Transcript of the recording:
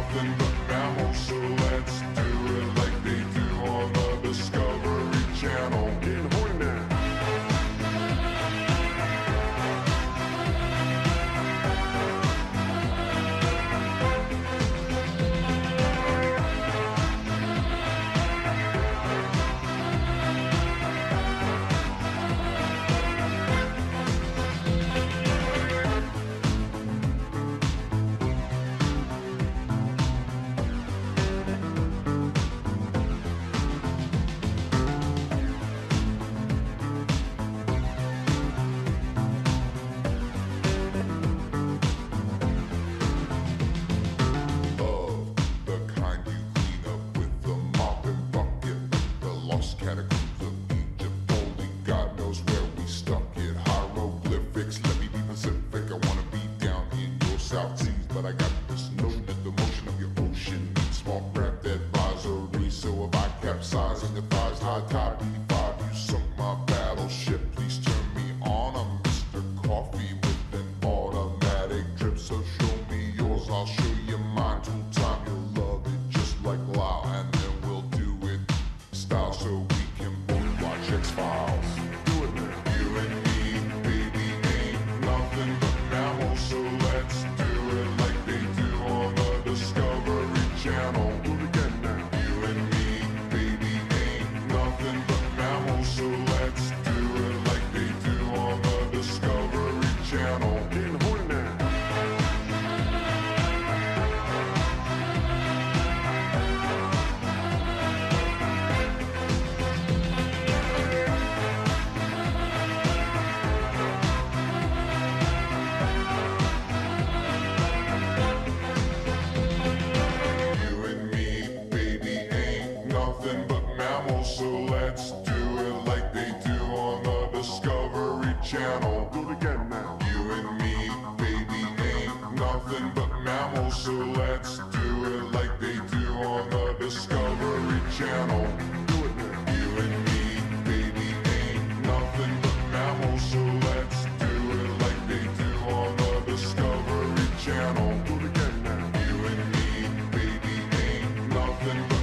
nothing but mammals, so let's do it like they do on the Discovery Channel. Getting horny now. Catacombs of Egypt, only God knows where we stuck it. Hieroglyphics, let me be Pacific. I wanna be down in your South Seas, but I got this notion that the motion of your ocean needs small craft advisory. So if I capsize on your thighs, high tide B5, you sunk my battleship. Please turn me on. I'm Mr. Coffee with an automatic drip. So show me yours, I'll show you mine. Tool time, you'll love it just like Lao, and then we'll do it style so we can both watch X-Files. Do it now. You and me, baby, ain't nothing but mammals, so let's do it like they do on the Discovery Channel. Do it again now. You and me, baby, ain't nothing but mammals, so let's do it like they do on the Discovery Channel. Getting horny now. Nothing but mammals, so let's do it like they do on the Discovery Channel. Do it again now. You and me, baby, ain't nothing but mammals, so let's do it like they do on the Discovery Channel. Do it now. You and me, baby, ain't nothing but mammals, so let's do it like they do on the Discovery Channel. Do it again now. You and me, baby, ain't nothing but